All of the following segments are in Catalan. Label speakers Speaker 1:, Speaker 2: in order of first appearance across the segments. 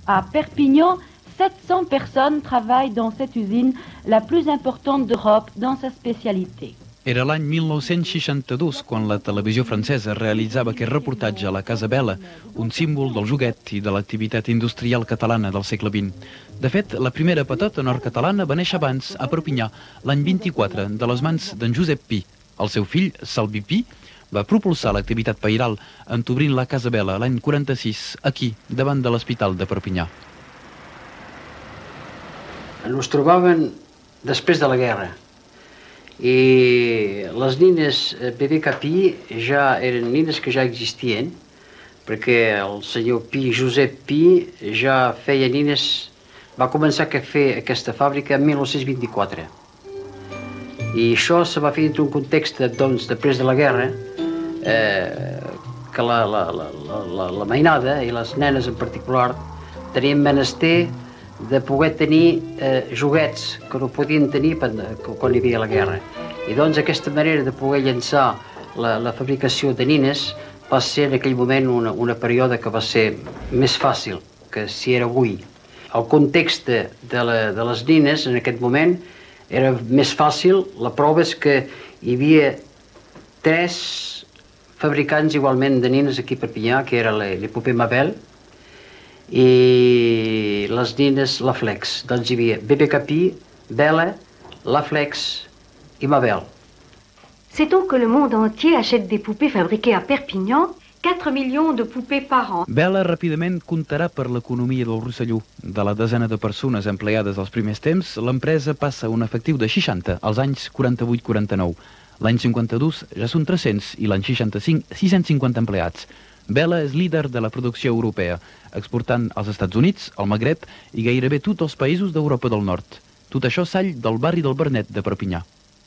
Speaker 1: À Perpignan, 700 personnes travaillent dans cette usine, la plus importante d'Europe dans sa spécialité.
Speaker 2: Era l'any 1962 quan la televisió francesa realitzava aquest reportatge a la Casa Vela, un símbol del joguet i de l'activitat industrial catalana del segle XX. De fet, la primera patata nord-catalana va néixer abans, a Perpinyà, l'any 24, de les mans d'en Josep Pi. El seu fill, Salvi Pi, va propulsar l'activitat pairal entobrint la Casa Vela l'any 46, aquí, davant de l'Hospital de Perpinyà.
Speaker 3: Ens trobaven després de la guerra. I les nines BBK ja eren nines que ja existien, perquè el senyor Pi, Josep Pi, ja feia nines, va començar a fer aquesta fàbrica en 1924. I això se va fer dins un context, doncs, després de la guerra, que la mainada, i les nenes en particular, tenien menester de poder tenir joguets que no podien tenir quan hi havia la guerra. I doncs aquesta manera de poder llançar la fabricació de nines va ser en aquell moment una període que va ser més fàcil que si era avui. El context de les nines en aquest moment era més fàcil. La prova és que hi havia 3 fabricants igualment de nines aquí a Perpinyà, que era l'Epopée Mabel, i les nines La Flex. Doncs hi havia BBK, Bella, La Flex i Mabel.
Speaker 4: Sait-on que le monde entier achète des poupées fabriquées à Perpignan, 4 millions de poupées par an.
Speaker 2: Bella ràpidament comptarà per l'economia del Rosselló. De la desena de persones empleades als primers temps, l'empresa passa a un efectiu de 60 als anys 48-49. L'any 52 ja són 300 i l'any 65 650 empleats. Bella és líder de la producció europea, exportant als Estats Units, al Magreb i gairebé tots els països d'Europa del Nord. Tot això sall del barri del Bernet de Perpinyà.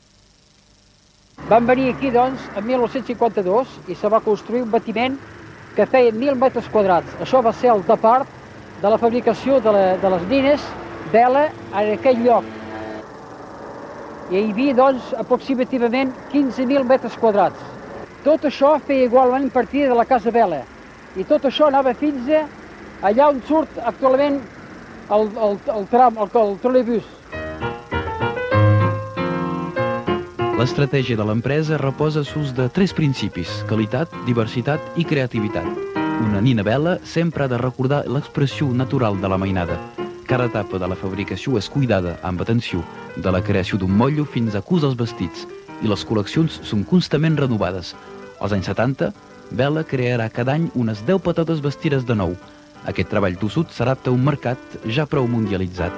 Speaker 5: Van venir aquí, doncs, en 1952 i se va construir un batiment que feia 1.000 metres quadrats. Això va ser el depart de la fabricació de les nines Bella en aquell lloc. I hi havia, doncs, aproximativament 15.000 metres quadrats. Tot això feia igualment partida de la Casa Bella. I tot això anava fins allà on surt actualment el tram, el trolebús.
Speaker 2: L'estratègia de l'empresa reposa sus de 3 principis: qualitat, diversitat i creativitat. Una nina Bella sempre ha de recordar l'expressió natural de la mainada. Cada etapa de la fabricació és cuidada amb atenció, de la creació d'un motllo fins a cosir els vestits, i les col·leccions són constantment renovades. Als anys 70, Bella crearà cada any unes 10 patates vestides de nou. Aquest treball tossut s'adapta a un mercat ja prou mundialitzat.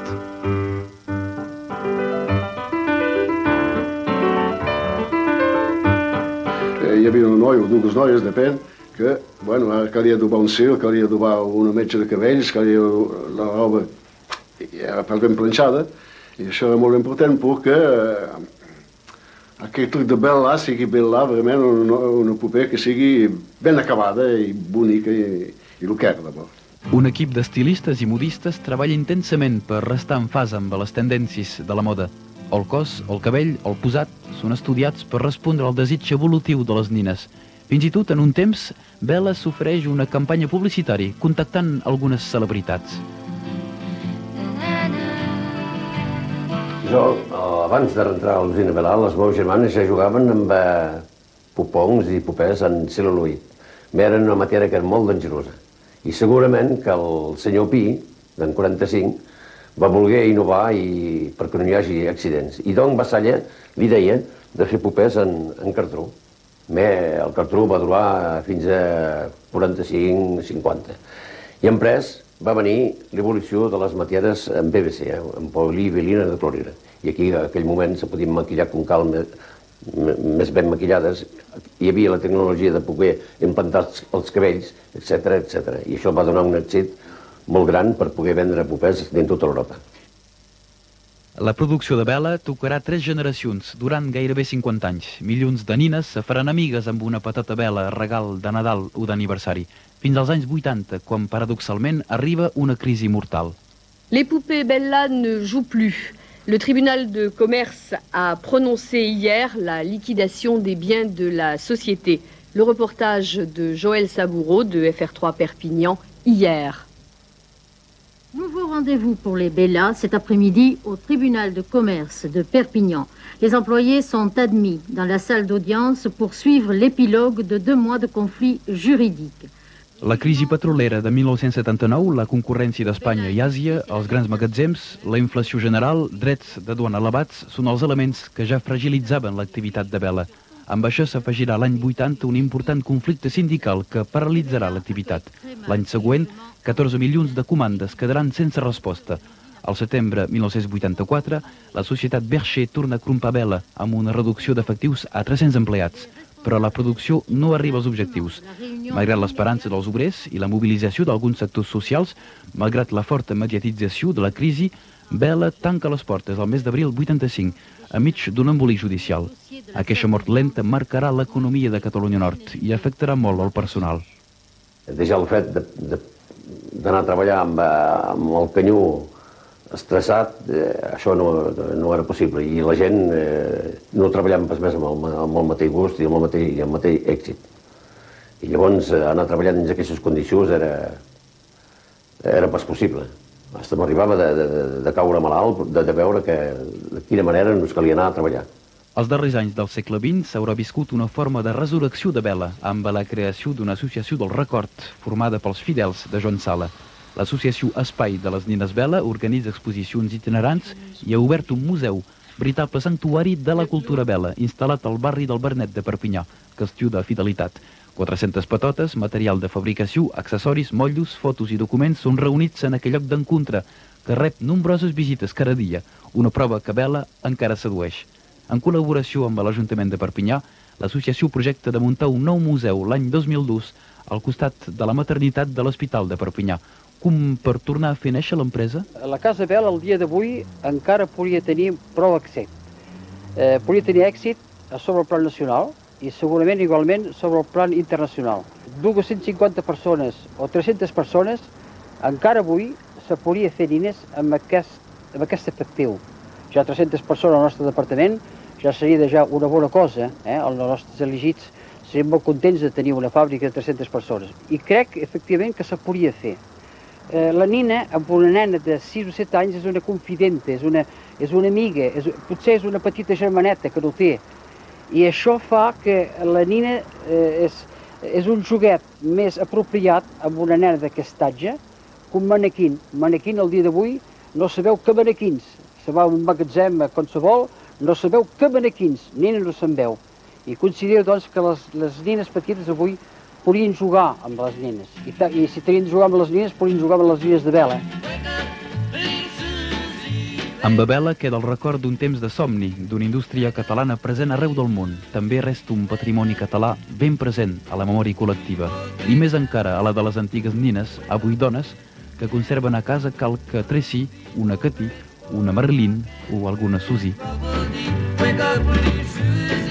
Speaker 6: Hi havia una noia o 2 noies, depèn, que calia adobar un cil, calia adobar una metge de cabells, calia la roba era ben planxada, i això era molt important perquè aquest truc de Bella sigui Bella, realment una popé que sigui ben acabada i bonica i el que era, d'abord.
Speaker 2: Un equip d'estilistes i modistes treballa intensament per restar en fase amb les tendències de la moda. El cos, el cabell, el posat són estudiats per respondre al desig evolutiu de les nines. Fins i tot en un temps, Bella s'ofereix una campanya publicitària contactant algunes celebritats.
Speaker 7: Jo, abans de rentrar a l'usina Bella, les meves germanes ja jugaven amb popongs i popers en cel·luloid. Era una matèria que era molt dangerosa. I segurament que el senyor Pi, d'en 45, va voler innovar perquè no hi hagi accidents. I donc Vassalla li deia de fer popers en cartró. El cartró va durar fins a 45-50. I després va venir l'evolució de les matèries en PVC, en polivilina de clorira. I aquí, en aquell moment, se podien maquillar com cal, més ben maquillades. Hi havia la tecnologia de poder implantar els cabells, etc. I això va donar un èxit molt gran per poder vendre popers dins tota Europa.
Speaker 2: La producció de Bella tocarà 3 generacions durant gairebé 50 anys. Milions de nines se faran amigues amb una patata Bella regal de Nadal o d'aniversari, fins als anys 80, quan paradoxalment arriba una crisi mortal.
Speaker 8: Les poupées Bella ne jouent plus. Le tribunal de commerce a prononcé hier la liquidation des biens de la société. Le reportage de Joël Saboureau de FR3 Perpignan hier.
Speaker 9: Nouveau rendez-vous pour les Bellas cet après-midi au tribunal de commerce de Perpignan. Les employés sont admis dans la salle d'audience pour suivre l'épilogue de 2 mois de conflit juridique.
Speaker 2: La crisi petrolera de 1979, la concurrència d'Espanya i Àsia, els grans magatzems, la inflació general, drets de duana elevats, són els elements que ja fragilitzaven l'activitat de vela. Amb això s'afegirà l'any 80 un important conflicte sindical que paralitzarà l'activitat. L'any següent, 14 milions de comandes quedaran sense resposta. Al setembre 1984, la societat Bercher torna a crompar vela amb una reducció d'efectius a 300 empleats. Però la producció no arriba als objectius. Malgrat l'esperança dels obrers i la mobilització d'alguns sectors socials, malgrat la forta mediatització de la crisi, Vela tanca les portes al mes d'abril 85, enmig d'un embolic judicial. Aquesta mort lenta marcarà l'economia de Catalunya Nord i afectarà molt el personal.
Speaker 7: Deixar el fet d'anar a treballar amb el canyó estressat, això no era possible, i la gent no treballava pas més amb el mateix gust i amb el mateix èxit. I llavors anar treballant dins aquestes condicions era pas possible. Fins m'arribava de caure malalt, de veure de quina manera ens calia anar a treballar.
Speaker 2: Als darrers anys del segle XX s'haurà viscut una forma de resurrecció de vela amb la creació d'una associació del record formada pels fidels de Joan Sala. L'associació Espai de les Nines Vela organitza exposicions itinerants i ha obert un museu, veritable sanctuari de la cultura vela, instal·lat al barri del Vernet de Perpinyà, qüestió de fidelitat. 400 patotes, material de fabricació, accessoris, motllos, fotos i documents són reunits en aquell lloc d'encontre que rep nombroses visites cada dia, una prova que vela encara sedueix. En col·laboració amb l'Ajuntament de Perpinyà, l'associació projecta de muntar un nou museu l'any 2002 al costat de la maternitat de l'Hospital de Perpinyà. Com per tornar a fer néixer l'empresa?
Speaker 5: La Casa Vela, el dia d'avui, encara podria tenir prou èxit. Podria tenir èxit sobre el plan nacional i segurament igualment sobre el plan internacional. 250 persones o 300 persones, encara avui se podria fer nines amb aquest efectiu. Ja 300 persones al nostre departament ja seria ja una bona cosa. Els nostres elegits serien molt contents de tenir una fàbrica de 300 persones. I crec, efectivament, que se podria fer. La nina, amb una nena de 6 o 7 anys, és una confidenta, és una amiga, potser és una petita germaneta que no té. I això fa que la nina és un joguet més apropiat amb una nena d'aquestatge que un manequín. Un manequín, el dia d'avui, no sabeu que manequins. Se va a un magatzem a qualsevol, no sabeu que manequins, nina no se'n veu. I considero, doncs, que les nines petites avui podrien jugar amb les nenes. I si tenien de jugar amb les nenes, podrien jugar amb les nenes de vela.
Speaker 2: Amb la vela queda el record d'un temps de somni, d'una indústria catalana present arreu del món. També resta un patrimoni català ben present a la memòria col·lectiva. I més encara a la de les antigues nines, avui dones, que conserven a casa qualque Tracy, una Catí, una Marilyn o alguna Suzy.